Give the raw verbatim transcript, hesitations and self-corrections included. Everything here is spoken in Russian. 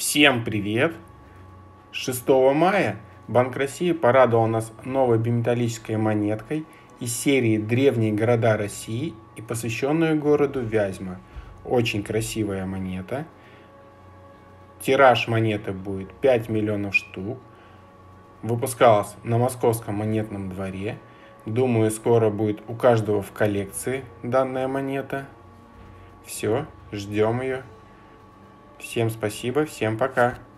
Всем привет! шестого мая Банк России порадовал нас новой биметаллической монеткой из серии «Древние города России» и посвященную городу Вязьма. Очень красивая монета. Тираж монеты будет пять миллионов штук. Выпускалась на Московском монетном дворе. Думаю, скоро будет у каждого в коллекции данная монета. Все, ждем ее. Всем спасибо, всем пока.